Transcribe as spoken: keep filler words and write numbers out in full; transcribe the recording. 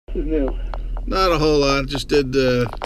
is new? Not a whole lot. Just did uh,